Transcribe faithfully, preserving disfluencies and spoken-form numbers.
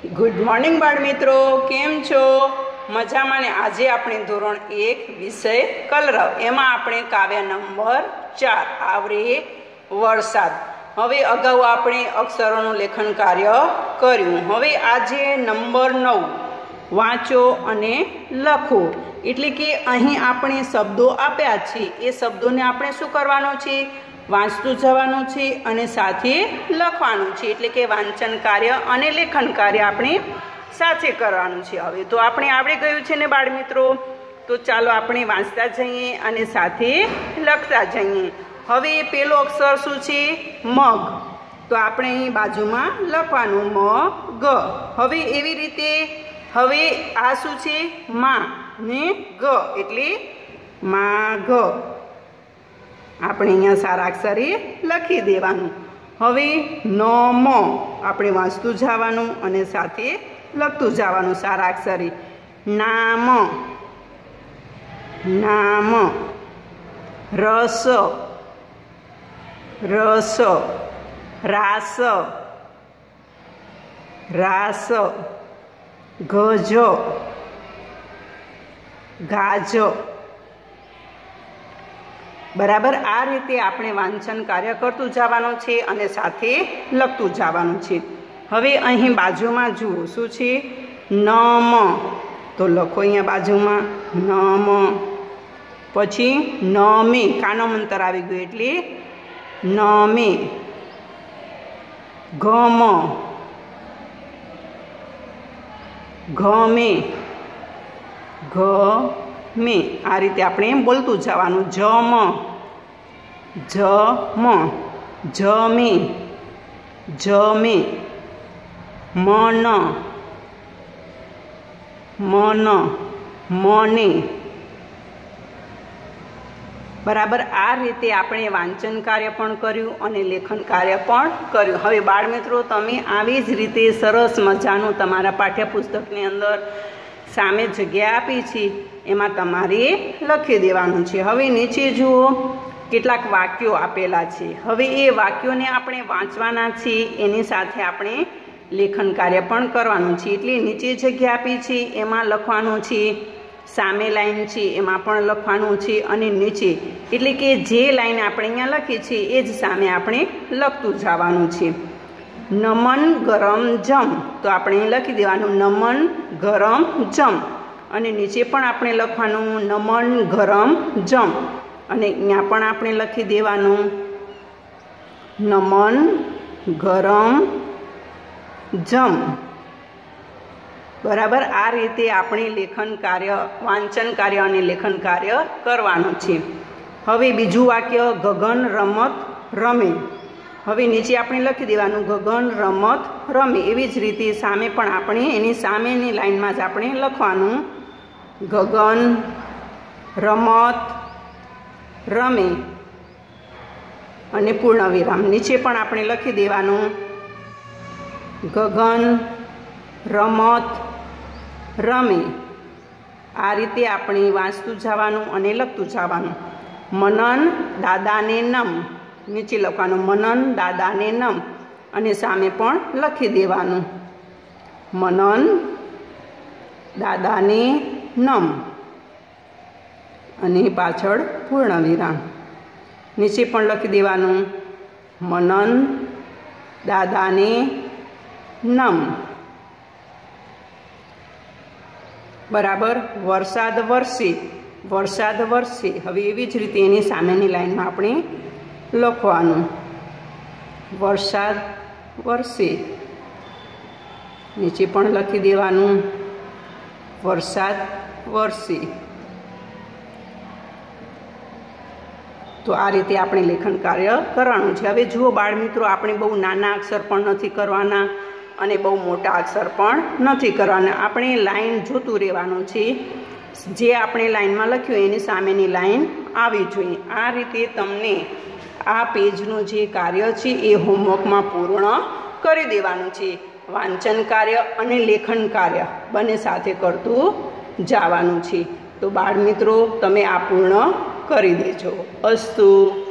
Good morning बाळ मित्रों, केम छो? मजामां ने आजे आपणे धोरण एक विषय कलरव एमां आपणे काव्य नंबर चार आवरे वरसाद। हवे अगाऊ आपणे अक्षरोनुं लेखन कार्य कर्युं। हवे आजे नंबर नौ वाँचो अने लखो। एटले के अहीं आपणे शब्दों आप्या छे, ए शब्दोने आपणे शुं करवानुं छे? वाँचतुं जवानुं छे अने साथे लखवानुं छे। एटले के वांचन कार्य अने लेखन कार्य आपणे साथे करवानुं छे। हवे तो आपणे आवडी गयुं छे ने बाळ मित्रों, तो चालो आपणे वाँचता जईए अने साथे लखता जईए। हवे पेलो अक्षर शुं छे? मग। तो आपणे अहीं बाजुमां लखवानुं म ग। हवे एवी रीते हवे आ शुं छे? मा ने ग एटले मा ग। આપણે અહીંયા સારા અક્ષરે લખી દેવાનું। હવે ન મ આપણે વાંચતું જવાનું અને સાથે લખતું જવાનું સારા અક્ષરે। નામ નામ, રસ રસ, રાસ રાસ, ગજ ગાજ। बराबर आ रीते आपणे वांचन कार्य करतुं जवानुं छे अने साथे लखतुं जवानुं छे। हवे अहीं बाजुमां जुओ शुं छे? नम। तो लखो अहींया बाजुमां नम। पछी नमे, कानो मंतर आवी गयो एटले नमे। गम गमे गमे। आ रीते आपणे बोलतुं जवानुं। जम जम, जमे जमे। मन मन, मने। बराबर आ रीते आपणे वांचन कार्य पण कर्युं अने लेखन कार्य पण कर्युं। हवे बाळ मित्रों, तमे आवी ज रीते सरस मजानुं तमारा पाठ्यपुस्तकनी अंदर सामे जग्या आपी छे एमां तमारे लखी देवानुं छे। हवे नीचे जुओ કેટલાક વાક્યો આપેલા છે। હવે એ વાક્યોને આપણે વાંચવાના છે, એની સાથે આપણે લેખન કાર્ય પણ કરવાનું છે। એટલે નીચે જગ્યા આપી છે એમાં લખવાનું છે, સામે લાઈન છે એમાં પણ લખવાનું છે અને નીચે એટલે કે જે લાઈન આપણે અહીંયા લખી છે એ જ સામે આપણે લખતું જવાનું છે। નમન ગરમ જમ, તો આપણે અહીં લખી દેવાનું નમન ગરમ જમ અને નીચે પણ આપણે લખવાનું નમન ગરમ જમ અને અહીંયા પણ આપણે લખી દેવાનું નમન ગરમ જમ। બરાબર આ રીતે આપણે લેખન કાર્ય, વાંચન કાર્ય અને લેખન કાર્ય કરવાનું છે। હવે બીજું વાક્ય ગગન રમત રમે। હવે નીચે આપણે લખી દેવાનું ગગન રમત રમે। એવી જ રીતે સામે પણ આપણે એની સામેની લાઈનમાં જ આપણે લખવાનું ગગન રમત રમે અને પૂર્ણ વિરામ। નીચે પણ આપણે લખી દેવાનું ગગન રમત રમે। આ રીતે આપણે વાંચતું જવાનું અને લખતું જવાનું। મનન દાદાને નમ, નીચે લખવાનું મનન દાદાને નમ અને સામે પણ લખી દેવાનું મનન દાદાને નમ અને પાછળ પૂર્ણ વિરામ। નીચે પણ લખી દેવાનું મનન દાદાને નમ। બરાબર વરસાદ વરસે, વરસાદ વરસે। હવે એવી જ રીતે એની સામેની લાઈનમાં આપણે લખવાનું વરસાદ વરસે। નીચે પણ લખી દેવાનું વરસાદ વરસે। તો આ રીતે આપણે લેખન કાર્ય કરવાનું છે। હવે જુઓ બાળ મિત્રો, આપણે બહુ નાના અક્ષર પણ નથી કરવાના અને બહુ મોટા અક્ષર પણ નથી કરવાના। આપણે લાઈન જોતું રહેવાનું છે, જે આપણે લાઈનમાં લખ્યું એની સામેની લાઈન આવી જોઈએ। આ રીતે તમને આ પેજનું જે કાર્ય છે એ હોમવર્કમાં પૂર્ણ કરી દેવાનું છે। વાંચન કાર્ય અને લેખન કાર્ય બંને સાથે કરતું જવાનું છે। તો બાળ મિત્રો, તમે આ પૂર્ણ કરી દેજો। અસ્તુ।